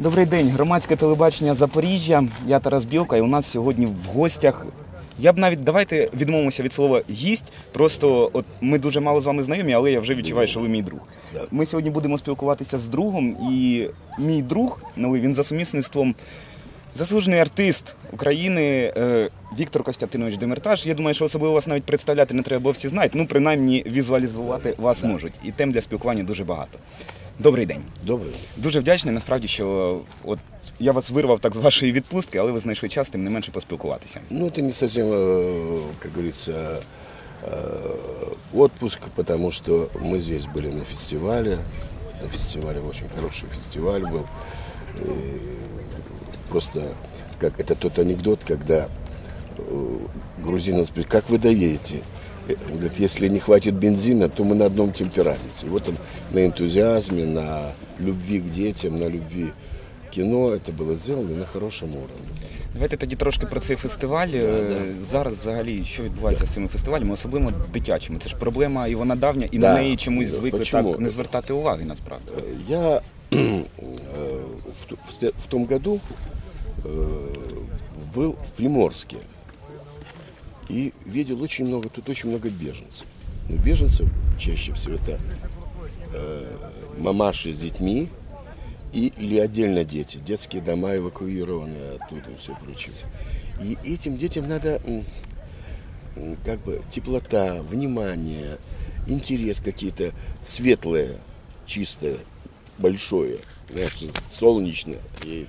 Добрий день, громадське телебачення Запоріжжя. Я Тарас Білка, і у нас сьогодні в гостях. Я б навіть, давайте відмовимося від слова «гість», просто от ми дуже мало з вами знайомі, але я вже відчуваю, що ви мій друг. Ми сьогодні будемо спілкуватися з другом, і мій друг, він за сумісництвом заслужений артист України Віктор Костянтинович Демиртаж. Я думаю, що особливо вас навіть представляти не треба, бо всі знають, принаймні візуалізувати вас можуть. І тем для спілкування дуже багато. Добрий день. Добрий. Дуже вдячний, насправді, що от я вас вирвав так з вашої відпустки, але ви знайшли час, тим не менше, поспілкуватися. Это не совсем, как говорится, отпуск, потому что мы здесь были на фестивале. На фестивале очень хороший фестиваль был. И просто как это тот анекдот, когда грузины спрашивают, как вы доедете? Он говорит, если не хватит бензина, то мы на одном темпераменте. И вот он на энтузиазме, на любви к детям, на любви к кино это было сделано на хорошем уровне. Давайте тоді трошки про цей фестиваль. Зараз взагалі, що відбувається з цими фестивалями, особливо дитячими? Це ж проблема, і вона давня, і на неї чомусь звикли так не звертати уваги, насправді. Я в том году был в Приморске. И видел тут очень много беженцев. Но беженцев чаще всего это мамаши с детьми или отдельно дети, детские дома эвакуированные оттуда и все прочее. И этим детям надо как бы теплота, внимание, интерес какие-то светлое, чистое, большое, знаешь, солнечное. И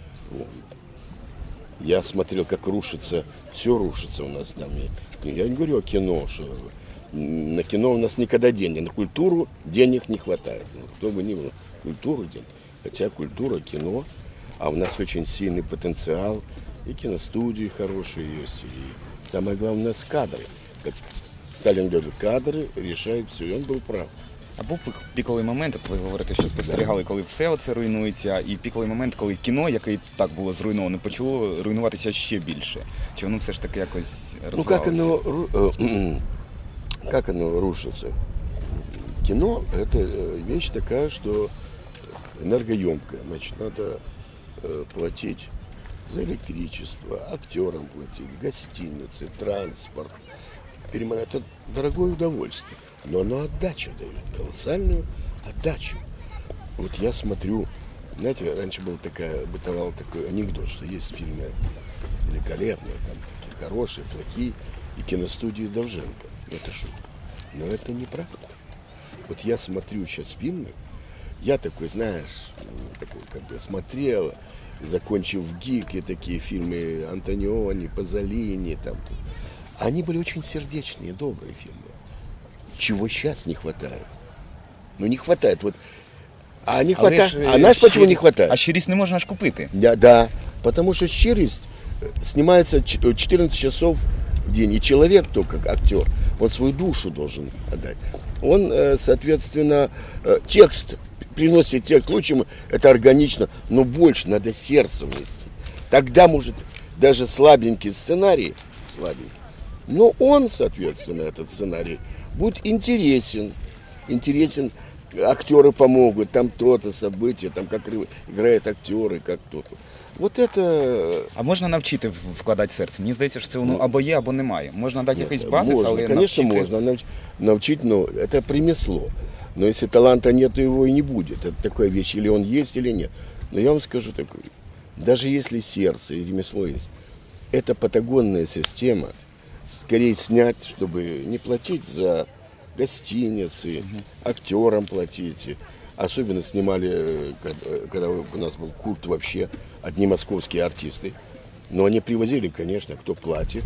я смотрел, как все рушится у нас там. Я не говорю о кино, что на кино у нас никогда денег, на культуру денег не хватает. Кто бы ни был, культуру денег. Хотя культура, кино, а у нас очень сильный потенциал, и киностудии хорошие есть, и самое главное у нас кадры. Как Сталин говорит, кадры решают все, и он был прав. А був піковий момент, от ви говорите, що спостерігали, коли все це руйнується, і піковий момент, коли кіно, яке так було зруйновано, почало руйнуватися ще більше. Чи воно все ж таки якось розвивалося? Как оно рушится? Кино – это вещь такая, что энергоемкая. Значит, надо платить за электричество, актерам платить, гостиницы, транспорт. Это дорогое удовольствие. Но оно отдачу дает, колоссальную отдачу. Вот я смотрю, знаете, раньше бытовал такой анекдот, что есть фильмы великолепные, там такие хорошие, плохие, и киностудии Довженко. Это шутка. Но это неправда. Вот я смотрю сейчас фильмы, я такой, знаешь, такой, как бы смотрел, закончив ГИК, и такие фильмы Антониони, Пазолини, там. Они были очень сердечные, добрые фильмы. Чего сейчас не хватает? Не хватает. А не хватает. А знаешь, почему не хватает? А щирість не можна ж купити. Да, потому что щирість снимается 14 часов в день. И человек, только актер, он свою душу должен отдать. Он, соответственно, текст, приносит текст лучше, это органично, но больше надо сердце вместить. Тогда, может, даже слабенький сценарий, но он, соответственно, этот сценарий, будет интересен, актеры помогут, там то-то событие, там как играют актеры, как то-то. Вот это... А можна навчити вкладати серце? Мені здається, що це воно або є, або немає. Можна дати якийсь базис, можно, але конечно, навчити... можно научить, но это ремесло. Но если таланта нет, то его и не будет. Это такая вещь, или он есть, или нет. Но я вам скажу такое, даже если сердце и ремесло есть, это патагонная система, скорее снять, чтобы не платить за гостиницы, актерам платить. Особенно снимали, когда у нас был культ вообще, одни московские артисты. Но они привозили, конечно, кто платит,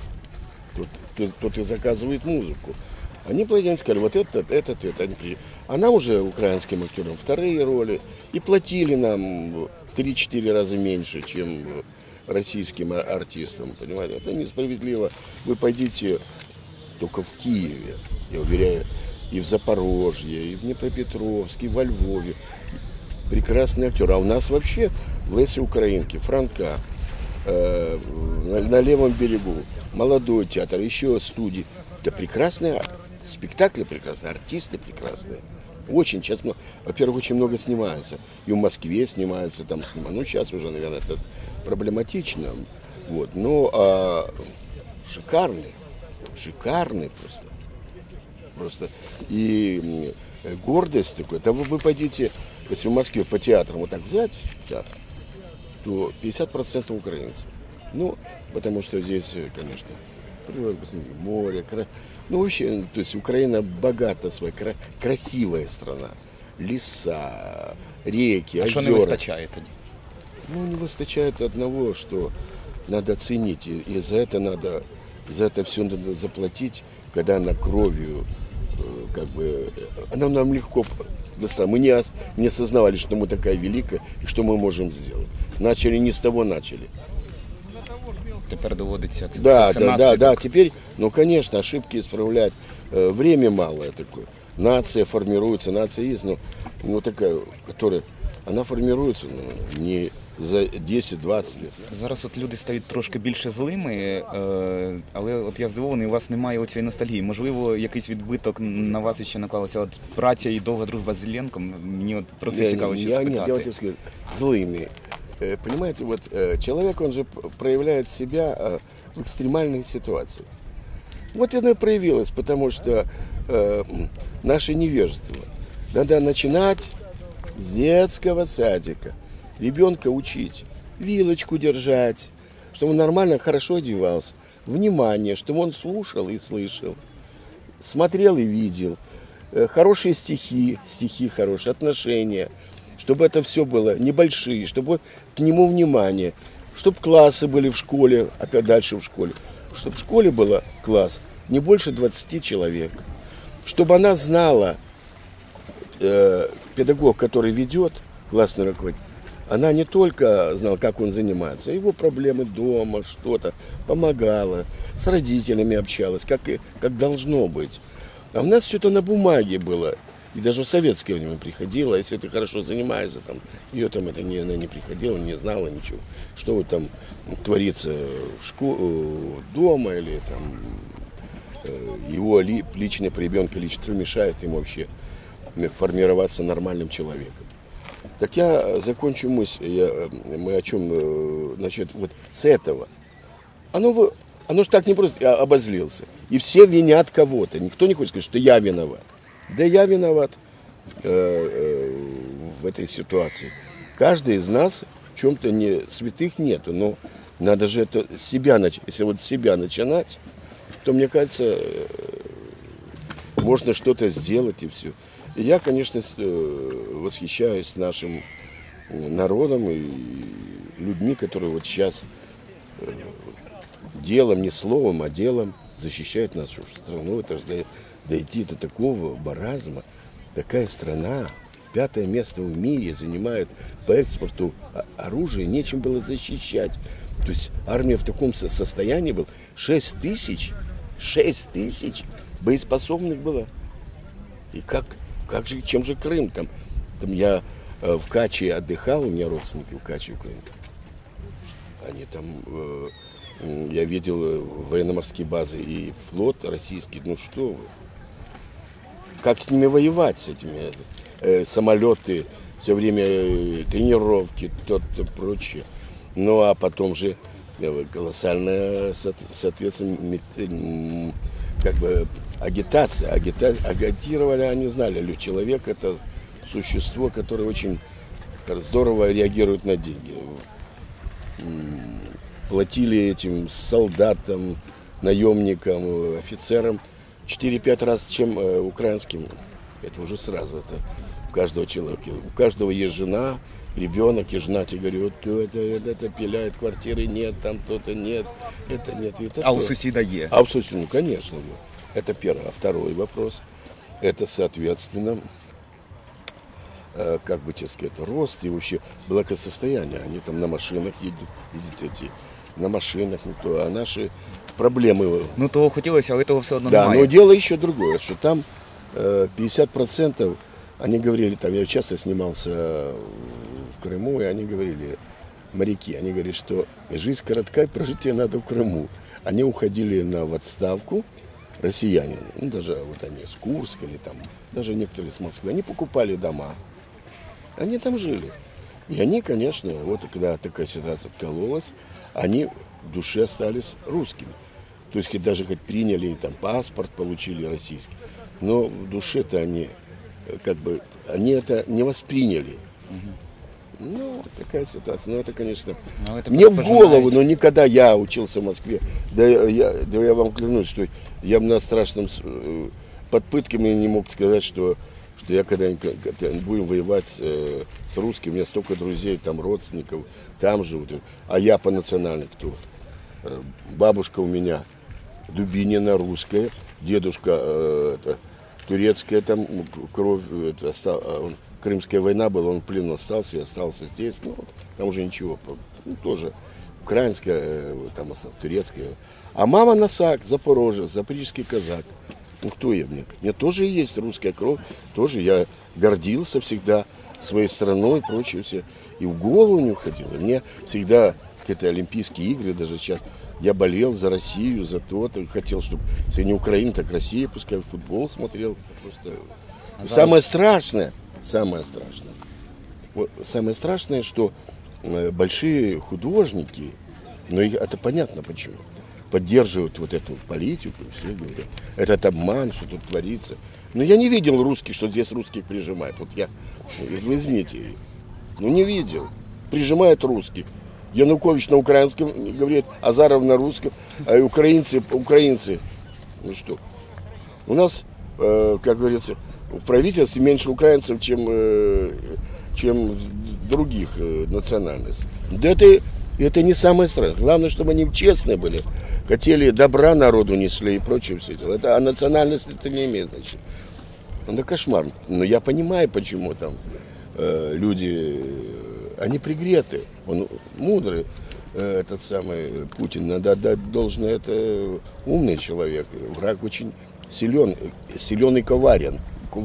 тот и заказывает музыку. Они платили, они сказали, вот этот. А нам уже, украинским актерам, вторые роли. И платили нам 3-4 раза меньше, чем российским артистам, понимаете, это несправедливо. Вы пойдите только в Киеве, я уверяю, и в Запорожье, и в Днепропетровске, и во Львове. Прекрасные актеры. А у нас вообще в Лесе Украинки, Франка, на левом берегу, молодой театр, еще студии. Это прекрасные спектакли, прекрасные артисты, прекрасные. Очень сейчас, во-первых, очень много снимаются. И в Москве снимаются, там снимают. Ну, сейчас уже, наверное, это проблематично. Вот. Но шикарный. Шикарный просто. Просто. И гордость такой. Да вы пойдите, если в Москве по театрам вот так взять театр, то 50% украинцев. Ну, потому что здесь, конечно, природа, море, ну, вообще, то есть Украина богата своей, красивая страна. Леса, реки, озера. Що не вистачає тоді? Ну, не выстачает одного, что надо ценить. И за это все надо заплатить, когда она кровью, как бы, она нам легко достала. Мы не осознавали, что мы такая великая, и что мы можем сделать. Начали не с того начали. Тепер доводиться це Да, все да, да, наслідок. да. Теперь, ну, конечно, ошибки исправлять. Время малое такое. Нация формируется, нация есть, но такая, которая, она формируется не за 10-20 лет. Зараз от люди стають трошки більше злими, але от я здивований, у вас немає оцієї ностальгії. Можливо, якийсь відбиток на вас ще наклалося. От праця і довга дружба з Іллєнком, мені от про це цікаво ще спитати. Нет, давайте скажу, злыми. Понимаете, вот человек, он же проявляет себя в экстремальной ситуации. Вот оно и проявилось, потому что наше невежество. Надо начинать с детского садика. Ребенка учить, вилочку держать, чтобы он нормально, хорошо одевался. Внимание, чтобы он слушал и слышал, смотрел и видел. Хорошие стихи хорошие, отношения. Чтобы это все было небольшие, чтобы к нему внимание. Чтобы классы были в школе, опять дальше в школе. Чтобы в школе было класс не больше 20 человек. Чтобы она знала, педагог, который ведет, классный руководитель, она не только знала, как он занимается, его проблемы дома, что-то, помогала, с родителями общалась, как должно быть. А у нас все это на бумаге было. И даже в советское время приходила, если ты хорошо занимаешься, там, ее там это она не приходила, не знала ничего, что вот там творится дома или там его личный ребенка лично мешает ему вообще формироваться нормальным человеком. Так я закончу мысль, мы о чем, значит, вот с этого. Оно же так не просто, я обозлился. И все винят кого-то, никто не хочет сказать, что я виноват. Да я виноват в этой ситуации. Каждый из нас в чем-то не святых нету, но надо же это с себя начать. Если вот с себя начинать, то, мне кажется, можно что-то сделать и все. И я, конечно, восхищаюсь нашим народом и людьми, которые вот сейчас делом, не словом, а делом защищают нашу страну. Это же дойти до такого маразма. Такая страна, 5-е место в мире занимает по экспорту оружия, нечем было защищать. То есть армия в таком состоянии была. 6 тысяч боеспособных было. И чем же Крым? Там я в Каче отдыхал, у меня родственники в Каче, в Крыму. Они там, я видел военно-морские базы и флот российский, ну что вы. Как с ними воевать, с этими самолеты, все время тренировки, то-то прочее. Ну а потом же колоссальная, соответственно, как бы агитация. Агитировали, они знали, человек это существо, которое очень здорово реагирует на деньги. Платили этим солдатам, наемникам, офицерам 4-5 раз, чем украинским. Это уже сразу, это у каждого человека. У каждого есть жена, ребенок, и жена тебе говорит, вот это пиляет, квартиры нет, там то-то нет, это нет, это А то. у сусіда є? А у соседа, ну, конечно. Это первый. А второй вопрос, это, соответственно, как бы тебе сказать, рост и вообще благосостояние. Они там на машинах ездят на машинах, ну, то, а наши проблемы. Ну того хотілося, але того все одно Да, немає. но дело еще другое, что там 50%, они говорили, там я часто снимался в Крыму, и они говорили, моряки, они говорили, что жизнь коротка, и прожитие надо в Крыму. Они уходили в отставку, россияне, ну, даже вот они с Курска или там, даже некоторые с Москвы, они покупали дома, они там жили. И они, конечно, вот когда такая ситуация откололась, они в душе остались русскими. То есть даже хоть приняли там паспорт, получили российский, но в душе-то они как бы, они это не восприняли. Ну, вот такая ситуация. Ну, это, конечно, Но это мне в просто голову, знаете. но никогда я учился в Москве, да я вам клянусь, что я бы на страшном, под пытками не мог сказать, что я когда-нибудь будем воевать с русскими, у меня столько друзей, там родственников, там живут, а я по национальной кто? Бабушка у меня Дубинина русская, дедушка это, турецкая, там кровь, Крымская война была, он в плен остался и остался здесь. Ну, вот, там уже ничего. Ну, тоже украинская, там осталась, турецкая. А мама Насак, Запорожец, запорожский казак. Ну, кто я мне? У меня тоже есть русская кровь. Тоже я гордился всегда своей страной и прочее все. И в голову не уходило. Мне всегда какие-то Олимпийские игры, даже сейчас, я болел за Россию, за то-то. Хотел, чтобы, если не Украина, так Россия, пускай футбол смотрел. Просто... Самое страшное, самое страшное, что большие художники, но это понятно почему, поддерживают вот эту политику, все говорят, этот обман, что тут творится. Но я не видел русских, что здесь русских прижимают. Вот вы извините, ну не видел. Прижимают русских. Янукович на украинском говорит, Азаров на русском, а украинцы, ну что. У нас, как говорится, в правительстве меньше украинцев, чем других национальностей. Да это не самое страшное. Главное, чтобы они честные были, хотели добра народу несли и прочее все это. А национальность это не имеет значения. Это кошмар. Но я понимаю, почему там люди, они пригреты. Он мудрый, этот самый Путин. Надо отдать должное, это умный человек. Враг очень силен и коварен.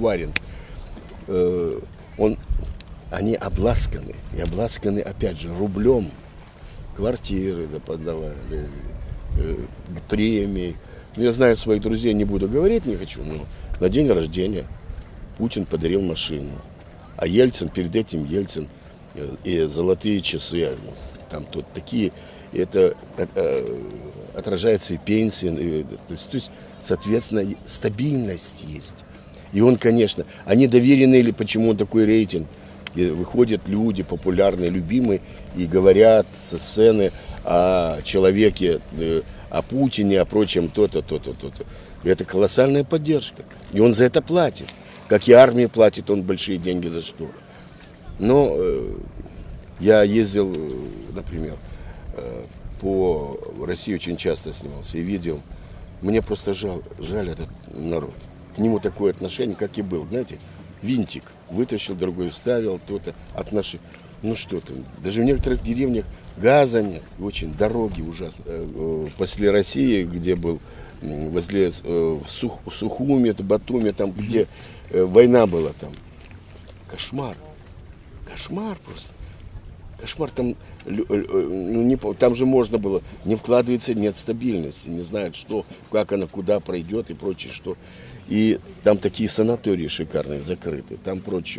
Они обласканы. И обласканы, опять же, рублем. Квартиры подавали, премии. Я знаю своих друзей, не буду говорить, не хочу, но на день рождения Путин подарил машину. А Ельцин, перед этим Ельцин и золотые часы, там тут такие, это отражается и пенсии, то есть, соответственно, стабильность есть. И он, конечно, они доверены, или почему он такой рейтинг, и выходят люди популярные, любимые, и говорят со сцены о человеке, о Путине, о прочем, то-то. И это колоссальная поддержка. И он за это платит. Как и армия платит, он большие деньги за что. Но я ездил, например, по России очень часто снимался и видел. Мне просто жаль этот народ. К нему такое отношение, как и был. Знаете, винтик вытащил, другой вставил, то-то отношение. Ну что там, даже в некоторых деревнях газа нет, очень дороги ужасно. После России, где был, возле Сухуми, Батуми, там, где война была, там, кошмар просто. Кошмар, там, там же можно было, не вкладывается, нет стабильности, не знают, что, как она, куда пройдет и прочее, что. И там такие санатории шикарные, закрыты, там прочее.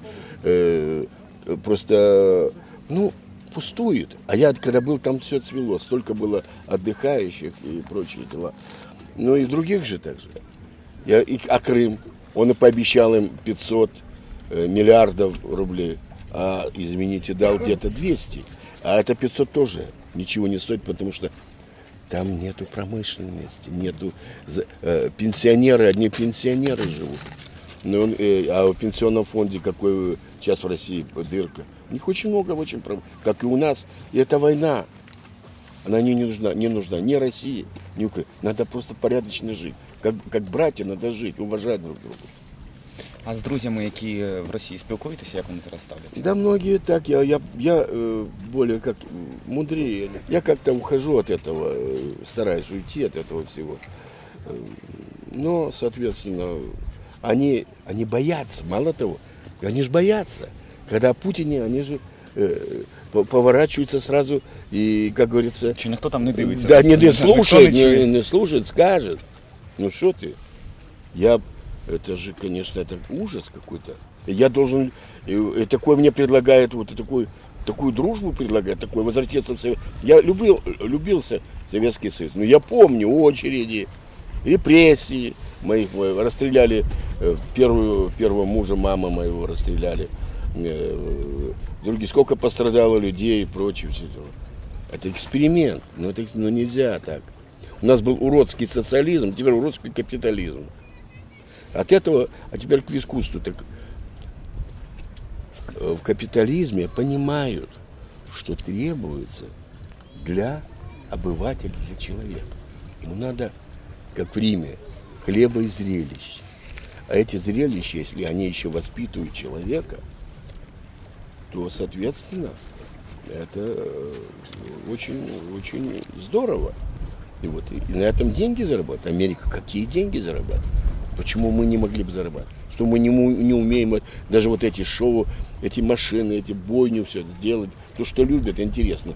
Просто, пустует. А я, когда был, там все цвело, столько было отдыхающих и прочие дела. Ну и других же так же. А Крым, он и пообещал им 500 миллиардов рублей. А, извините, дал где-то 200. А это 500 тоже ничего не стоит, потому что там нету промышленности, нету пенсионеры, одни пенсионеры живут. А в пенсионном фонде какой сейчас в России дырка. У них очень много, как и у нас. И это война. Она не нужна ни России, ни Украине. Надо просто порядочно жить. Как братья надо жить, уважать друг друга. А з друзями, які в Росії спілкуєтеся, як вони зараз ставляться? Да многие так, я более как мудрее. Я как-то ухожу от этого, стараюсь уйти от этого всего. Но, соответственно, они боятся, мало того, они же боятся. Когда о Путине, они же поворачиваются сразу и, как говорится... Чи ніхто там не дивиться? Да, не слушает, скажет. Ну что ты? Это же, конечно, это ужас какой-то. Я должен, и такой мне предлагает, вот и такую дружбу предлагает, такой возвратиться в Совет. Я любил Советский Союз, но я помню очереди, репрессии моих, расстреляли первого мужа, мама моего расстреляли, другие, сколько пострадало людей и прочее. Все это. Это эксперимент, но нельзя так. У нас был уродский социализм, теперь уродский капитализм. От этого, а теперь к искусству. Так в капитализме понимают, что требуется для обывателя, для человека. Ему надо, как в Риме, хлеба и зрелищ. А эти зрелища, если они еще воспитывают человека, то, соответственно, это очень, очень здорово. И на этом деньги зарабатывают. Америка какие деньги зарабатывает? Почему мы не могли бы зарабатывать? Что мы не умеем даже вот эти шоу, эти машины, эти бойню все сделать. То, что любят, интересно.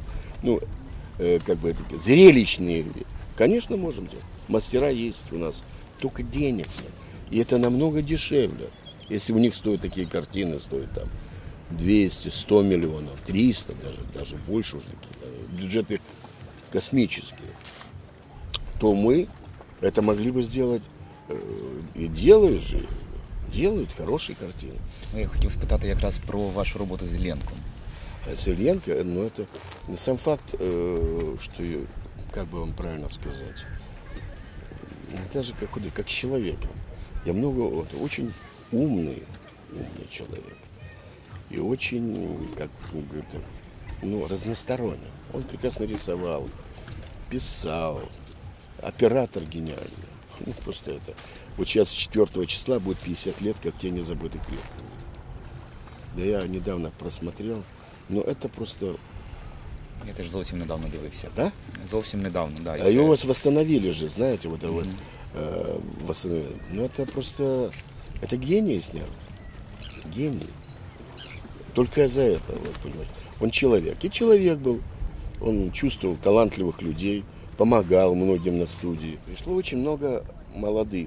Зрелищные. Конечно, можем делать. Мастера есть у нас. Только денег нет. И это намного дешевле. Если у них стоят такие картины, стоят там 200, 100 миллионов, 300 даже больше уже такие. Бюджеты космические. То мы это могли бы сделать. І делають хороші картини. Я хотів спитати якраз про вашу роботу з Іллєнком. С Ильенко, это сам факт, что, как бы вам правильно сказать, даже как с человеком. Я очень умный человек. И очень, как говорят, разносторонний. Он прекрасно рисовал, писал, оператор гениальный. Просто это. Вот сейчас 4 числа будет 50 лет, как «Тени забытых предков». Да я недавно просмотрел, но это просто... Я теж зовсім недавно дивився. Да? Зовсім недавно, да. А его восстановили же, знаете, восстановили. Ну это просто... Это гений снял. Гений. Только из-за этого, понимаете. Он человек. И человек был. Он чувствовал талантливых людей. Помогал многим на студии. Пришло очень много молодых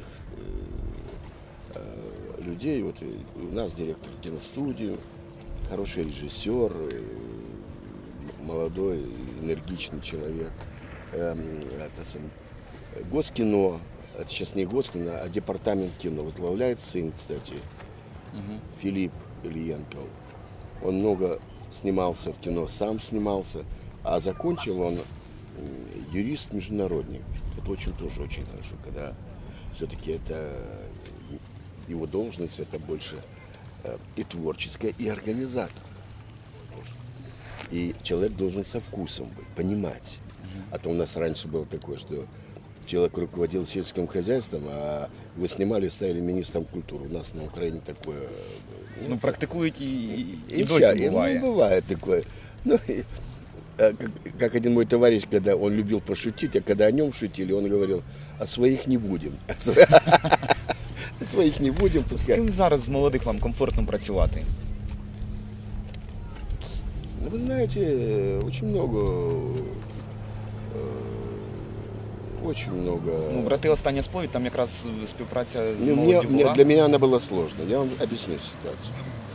людей. Вот у нас директор киностудии, хороший режиссер, молодой, энергичный человек. Госкино, это сейчас не Госкино, а департамент кино. Возглавляет сын, кстати, Филипп Ильенко. Он много снимался в кино, сам снимался, а закончил он юрист-международник. Это тоже очень хорошо, когда все-таки это его должность, это больше и творческая, и организатор. И человек должен со вкусом быть, понимать. А то у нас раньше было такое, что человек руководил сельским хозяйством, а его снимали, ставили министром культуры. У нас на Украине такое... практикують і досі буває. Бывает такое. Как один мой товарищ, когда он любил пошутить, а когда о нем шутили, он говорил, а своих не будем. Своих не будем З пускай. ким зараз з молодих вам комфортно працювати? Вы знаете, очень много... Брати «Остання сповідь», там якраз співпраця з молоддю була. Для меня она была сложной. Я вам объясню ситуацию.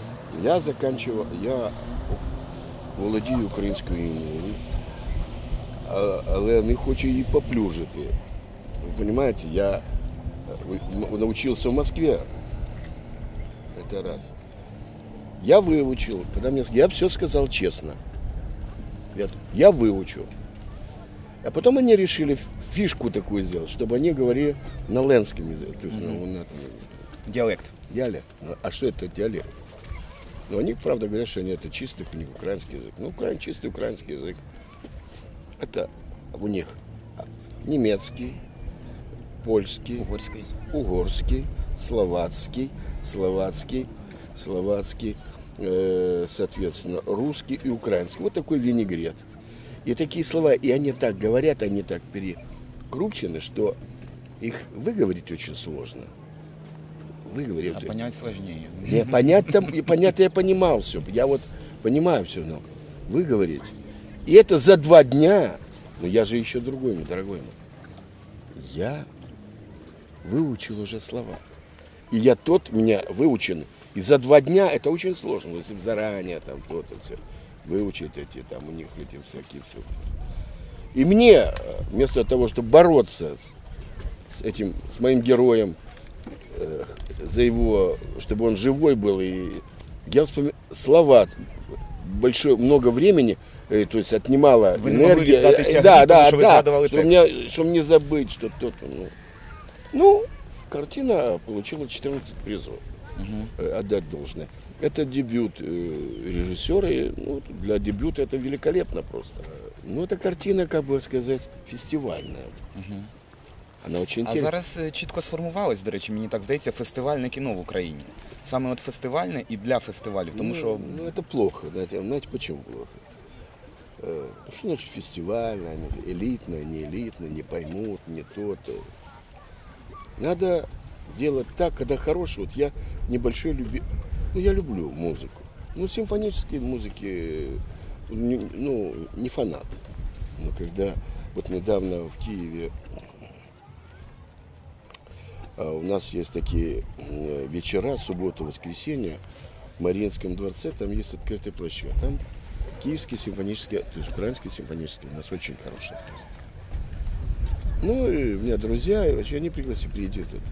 Я володію українською мовою, але не хочу її поплюжити. Ви розумієте, я научился в Москве. Это раз. Я выучил, я все сказал честно. Я выучил. А потом они решили фишку такую сделать, чтобы они говорили на ленском языке. То есть, Діалект. диалект. А что это диалект? Но они, правда, говорят, что это чистый у них украинский язык. Чистый украинский язык. Это у них немецкий, польский, угорский, словацкий, соответственно, русский и украинский. Вот такой винегрет. И такие слова, и они так говорят, они так перекручены, что их выговорить очень сложно. Выговорить. А понять сложнее. Нет, понять я понимал все. Я вот понимаю все, но выговорить. И это за 2 дня. Но я же еще дорогой мой. Я выучил уже слова. И я тот, меня выучен. И за 2 дня это очень сложно, если бы заранее там то-то все выучить эти, там у них эти всякие все. И мне, вместо того, чтобы бороться с этим, с моим героем, за его, чтобы он живой был, и я вспоминаю слова, много времени, то есть отнимала Вы не могли віддати энергия. тягні, тому що ви згадували текст. Чтобы не забыть, что то-то. Ну, картина получила 14 призов. Отдать должное. Это дебют режиссера, и для дебюта это великолепно просто. Ну, эта картина, как бы сказать, фестивальная. Она очень А зараз чітко сформувалось, до речі, мені так здається, фестивальне кіно в Україні. Саме от фестивальне і для фестивалів, тому що... Ну, это плохо, знаете почему плохо? Что значит фестивальное, элитное, не элитное, не поймут, не то-то. Надо делать так, когда хороший. Вот я небольшой я люблю музыку. Ну, симфонической музыки, не фанат. Но когда вот недавно в Киеве у нас есть такие вечера, субботу, воскресенье, в Мариинском дворце, там есть открытая площадка. Там Киевский симфонический, то есть украинский симфонический, у нас очень хороший оркестр. Ну, и у меня друзья, и вообще они пригласили, приедет тут.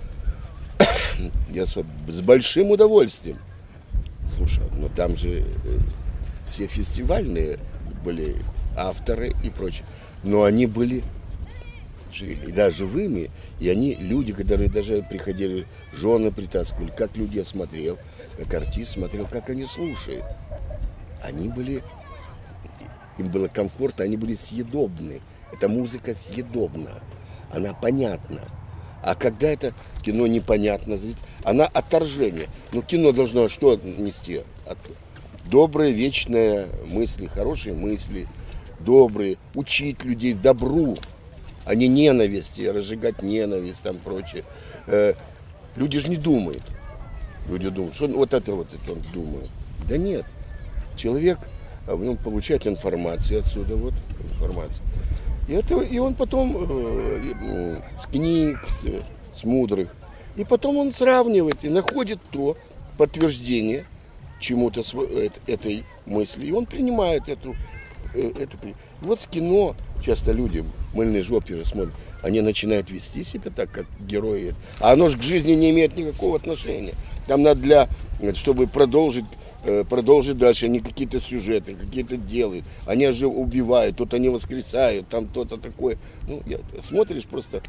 Я с большим удовольствием слушал. Но там же все фестивальные были авторы и прочее. Но они были живыми. И они, люди, которые даже приходили, жены притаскивали, как люди я смотрел, как артист смотрел, как они слушают. Они были, им было комфортно, они были съедобны. Эта музыка съедобна, она понятна. А когда это кино непонятно, она отторжение. Ну, кино должно что нести? Добрые, вечные мысли, хорошие мысли, добрые, учить людей добру, а не ненависти, разжигать ненависть, там прочее. Люди же не думают. Люди думают, что вот это он думает. Да нет. Человек, в нем получает информацию отсюда, вот информация. И он потом с книг, с мудрых, и потом он сравнивает и находит то подтверждение чему-то этой мысли, и он принимает эту. Вот с кино часто люди, мыльные жоперы смотрят, они начинают вести себя так, как герои, а оно же к жизни не имеет никакого отношения. Там надо чтобы продолжить дальше, они какие-то сюжеты, какие-то делают, они же убивают, тут они воскресают, там то-то такое. Смотришь просто,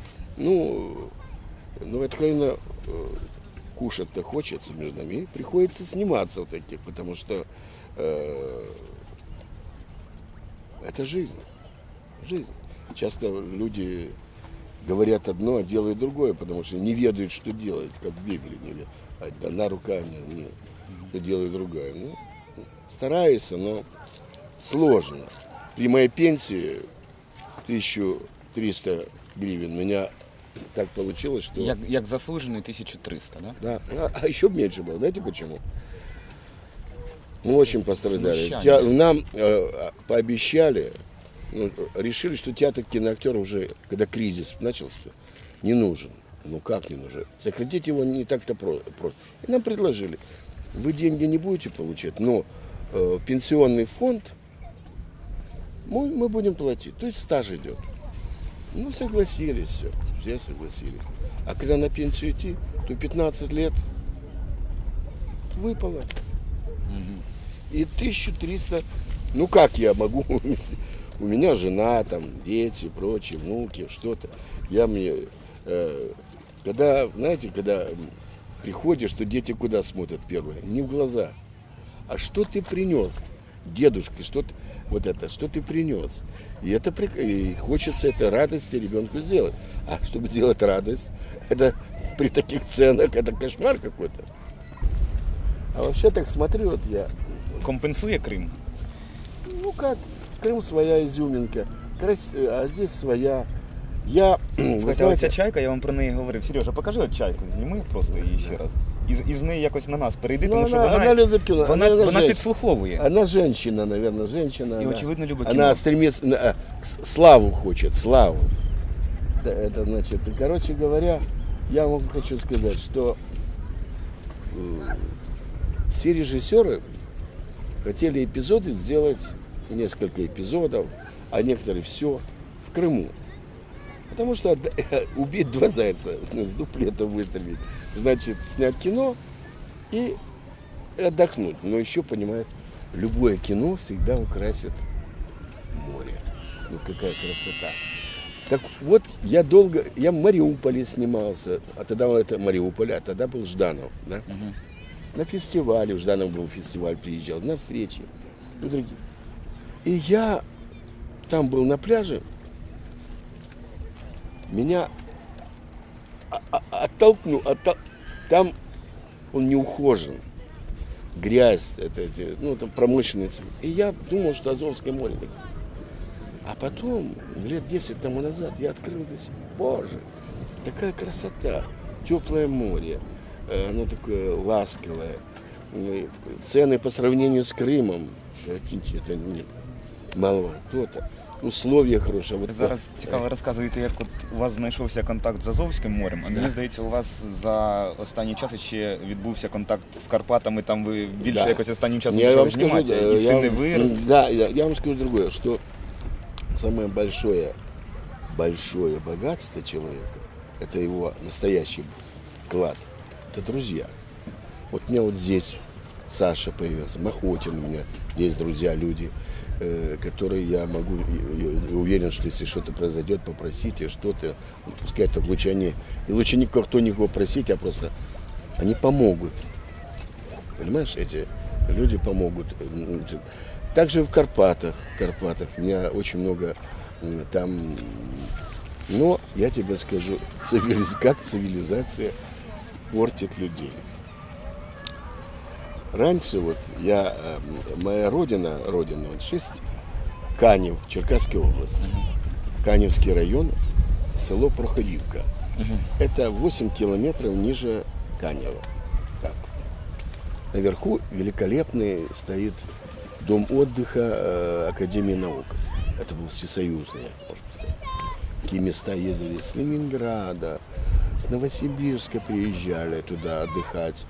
откровенно кушать-то хочется между нами, и приходится сниматься вот таких, потому что это жизнь. Часто люди говорят одно, а делают другое, потому что не ведают, что делать, как в Библии не ведают. Одна рука не делает другая. Стараешься, но сложно. При моей пенсии 1300 гривен меня так получилось, что... Як заслуженный 1300, да? Да, а еще меньше было. Знаете почему? Мы очень пострадали. Нам пообещали, решили, что театр киноактер уже, когда кризис начался, не нужен. Ну как не нужен? Сократить его не так-то просто. И нам предложили, вы деньги не будете получать, но пенсионный фонд мы будем платить. То есть стаж идет. Согласились все согласились. А когда на пенсию идти, то 15 лет выпало. И 1300, как я могу, у меня жена, там, дети, прочие, внуки, что-то. Когда приходишь, то дети куда смотрят первое? Не в глаза. А что ты принес? Дедушка, что ты принес? И хочется этой радости ребенку сделать. А чтобы сделать радость, это при таких ценах, это кошмар какой-то. А вообще так смотрю, вот я... Компенсує Крим? Крым своя изюминка, а здесь своя. Оця чайка, я вам про неї говорив. Сережа, покажи от чайку, зніми просто її ще раз. І з неї якось на нас перейди, тому що вона любить кіно. Вона підслуховує. Она женщина, наверное, женщина. І очевидно любить кіно. Она стремится, славу хочет, славу. Это значит, короче говоря, я вам хочу сказать, что все режиссеры хотели эпизоды сделать, несколько эпизодов, а некоторые все в Крыму. Потому что убить 2 зайца, с дуплета выстрелить, значит снять кино и отдохнуть. Но еще, понимаете, любое кино всегда украсит море. Ну какая красота. Так вот, я в Мариуполе снимался, а тогда это Мариуполь, а тогда был Жданов, да? На фестивале, у Жданов был фестиваль, приезжал, на встречи, ну, другие. И я там был на пляже, меня оттолкнул, там он не ухожен, грязь, там промышленность. И я думал, что Азовское море. А потом, лет 10 тому назад, я открыл для себя, боже, такая красота, теплое море, оно такое ласковое. Цены по сравнению с Крымом, это мало то-то. Условия хороші. Ви зараз цікаво розказуєте, як от у вас знайшовся контакт з Азовським морем, а мені здається, у вас за останній час ще відбувся контакт з Карпатами, там ви більше якось останнім часом почали зніматися, і Синий Вир. Да, я вам скажу другое, что самое большое богатство человека, это его настоящий клад, это друзья. Вот у меня вот здесь Саша появился, Махотин у меня, здесь друзья, люди, которые я могу, уверен, что если что-то произойдет, попросите что-то, пускай это лучше и лучше никого просить, а просто они помогут. Понимаешь, эти люди помогут. Также в Карпатах у меня очень много там, но я тебе скажу, как цивилизация портит людей. Раньше вот моя родина вот 6, Канев, Черкасская область, Каневский район, село Проходивка. Это 8 километров ниже Канева. Так. Наверху великолепный стоит дом отдыха Академии наук. Это был всесоюзный, можно сказать. Такие места ездили с Ленинграда, с Новосибирска приезжали туда отдыхать.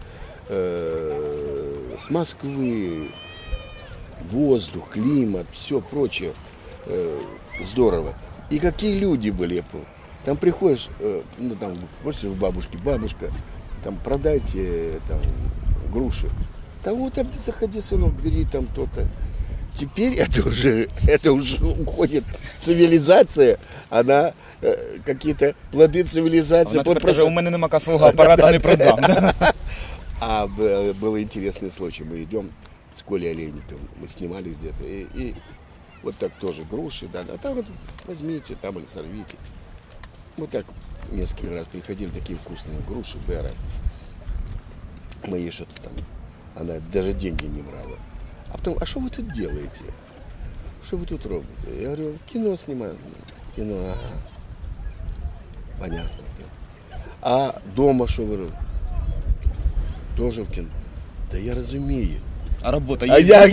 С Москвы, воздух, климат, все прочее, здорово. И какие люди были, я помню. Там приходишь, там, больше в бабушка, там, продайте, там, груши. Там вот, заходи, сынок, бери там то-то. Теперь это уже уходит цивилизация, она, какие-то плоды цивилизации. Вона тепер каже, у мене нема касового апарата, не продам. А был интересный случай. Мы идем с Колей Олейниковым, мы снимались где-то, и вот так тоже груши, да, а там вот возьмите, там или сорвите. Мы так несколько раз приходили, такие вкусные груши, бера. Мы ей что-то там, она даже деньги не брала. А потом, а что вы тут делаете? Что вы тут робите? Я говорю, кино снимаю. Кино, ага. Понятно. А дома что вы робите? Тоже в кино. Да я разумею. А робота А є?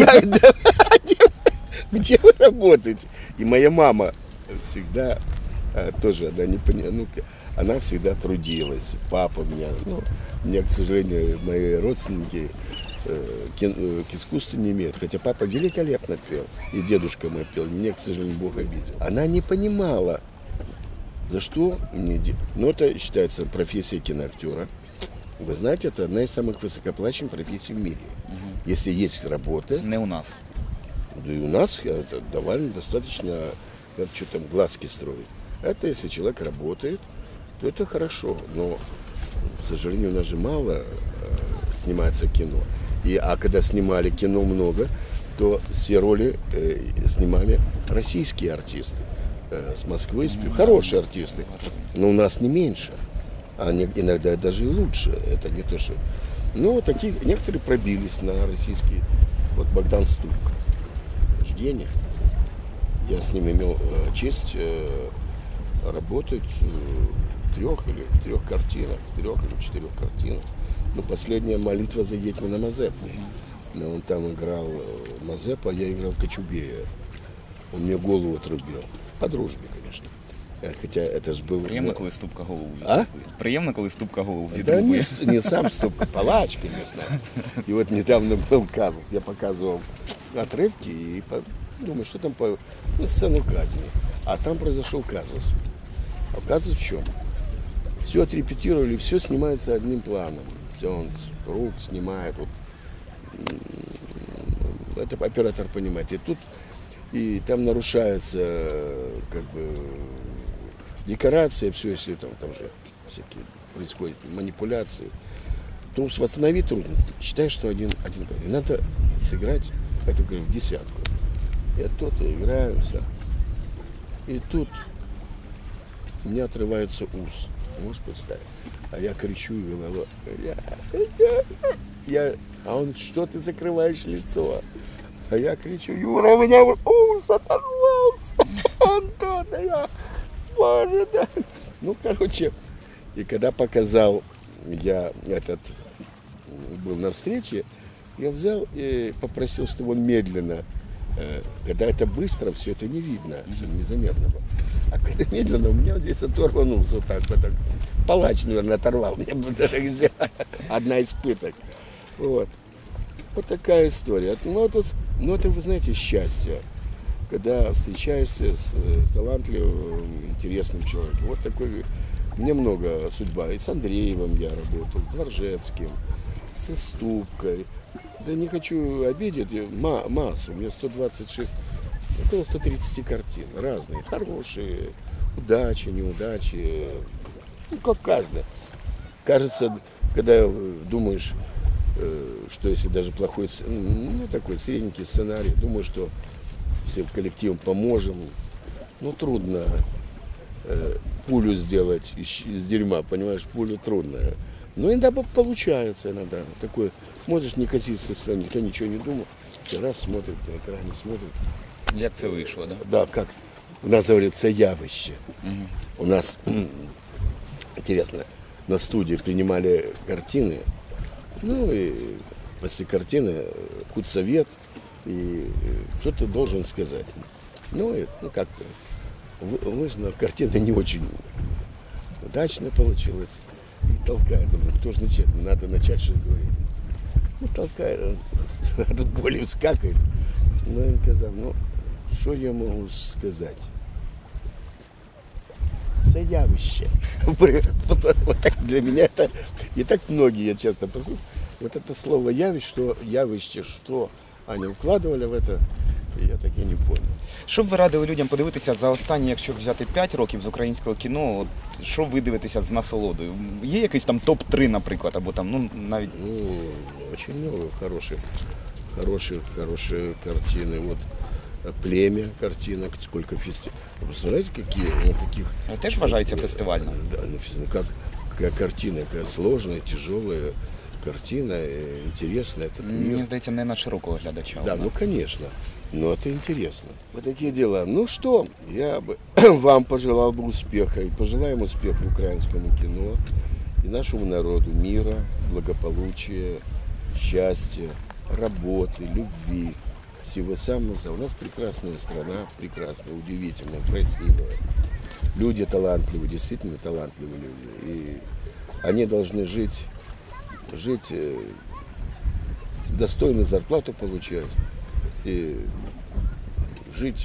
Где вы работаете? И моя мама всегда тоже, она не поняла, она всегда трудилась. Папа меня, к сожалению, мои родственники к искусству не имеют. Хотя папа великолепно пел, и дедушка мой пел. Мне, к сожалению, Бог обидел. Она не понимала, за что мне... Но это считается профессия киноактера. Вы знаете, это одна из самых высокоплачиваемых профессий в мире. Если есть работа... Не у нас. Да и у нас это довольно достаточно... Надо что там глазки строить. Это если человек работает, то это хорошо. Но, к сожалению, у нас же мало снимается кино. А когда снимали кино много, то все роли снимали российские артисты. С Москвы, хорошие артисты. Но у нас не меньше. А иногда даже и лучше. Это не то, что... Ну, такие некоторые пробились на российский. Вот Богдан Стук. Гений. Я с ним имел честь работать в 3 картинах. 3 или 4 картинах. Ну, последняя молитва за Гетьмана Мазепу. Он там играл Мазепа, а я играл Кочубея. Он мне голову отрубил. По дружбе, конечно. Хотя это же был... Приємно, коли ступка голову А? відрубує. Приємно, коли ступка голову Да відрубує. не сам стопка, палач, конечно. И вот недавно был казус, я показывал отрывки и думаю, что там по сцену казни. А там произошел казус. А казус в чем? Все отрепетировали, все снимается одним планом. Все он с рук снимает. Вот. Это оператор понимает. И там нарушается как бы декорация, все, если там же всякие происходят манипуляции, то восстановить трудно. Считай, что один. И надо сыграть, это говорю, в десятку. Я тут играю, все. И тут у меня отрывается ус. Можешь представить? А я кричу и говорю, а он, что ты закрываешь лицо? А я кричу, Юра, у меня ус оторвался. Антон, боже, да. Ну, короче, и когда показал, я был на встрече, я взял и попросил, чтобы он медленно, когда это быстро, все это не видно, незаметно. А когда медленно, у меня вот здесь оторван ус, вот так. Палач, наверное, оторвал. Мне бы так сделать. Одна из пыток. Вот. Вот такая история. Ну, это, вы знаете, счастье. Когда встречаешься с талантливым, интересным человеком. Вот такой, мне много судьба. И с Андреевым я работал, с Дворжецким, с Ступкой. Да не хочу обидеть, массу. У меня 126, около 130 картин. Разные, хорошие, удачи, неудачи. Ну, как каждый. Кажется, когда думаешь, что если даже плохой, ну, такой средненький сценарий, думаю, что всем коллективам поможем. Ну, трудно пулю сделать из дерьма, понимаешь, пулю трудно. Но иногда получается, иногда. Такое, смотришь, не косится, никто ничего не думал. Все раз смотрит, на экране смотрит. Як це вийшло, да? Да, как у нас говорится, явище. У нас, интересно, на студии принимали картины, ну и после картины худсовет, и что ты должен сказать. Ну, и, как-то вышло, картина не очень удачно получилась. И толкает, думаю, кто же начать? Надо начать что-то говорить. Ну, толкает, от боли вскакивает. Ну, я сказал, ну, что я могу сказать? Це явище. Вот так для меня это, и так многие, я часто послушаю, вот это слово явище, что они вкладывали в это, я так и не понял. Що б ви радили людям подивитися за останні, якщо взяти 5 років з українського кіно, от, що ви дивитеся з насолодою? Є якийсь там топ-3, наприклад, або там, ну, навіть... Ну, очень много хороших картины. Вот «Племя» картина, сколько фестивалей. Представляете, какие, каких... Теж вважається фестивальним? Да, ну какая картина, какая сложная, тяжелая картина, интересная. Это Мені мир. здається, не на широкого глядача. Да, ну конечно. Но это интересно. Вот такие дела. Ну что, я бы вам пожелал бы успеха. И пожелаем успеха украинскому кино и нашему народу мира, благополучия, счастья, работы, любви. Всего самого. У нас прекрасная страна, прекрасная, удивительная, красивая. Люди талантливые, действительно талантливые люди. И они должны жить достойную зарплату получать и жить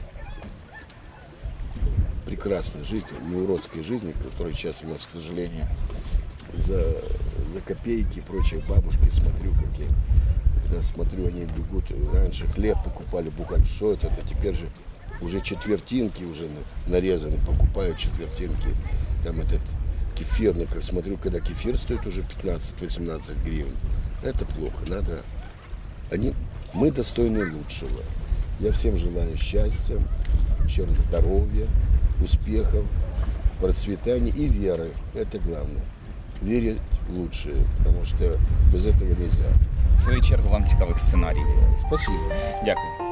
прекрасно, жить не уродской жизнью, которая сейчас у нас, к сожалению, за копейки и прочие бабушки смотрю, какие. Когда смотрю, они бегут. Раньше хлеб покупали, бухали. Что это? Теперь же уже четвертинки уже нарезаны, покупают четвертинки. Там этот кефирный, как смотрю, когда кефир стоит уже 15-18 гривен. Это плохо. Надо. Мы достойны лучшего. Я всем желаю счастья, еще раз здоровья, успехов, процветания и веры. Это главное. Верить в лучшее, потому что без этого нельзя. В свою чергу вам цікавих сценаріїв. Спасибо. Дякую.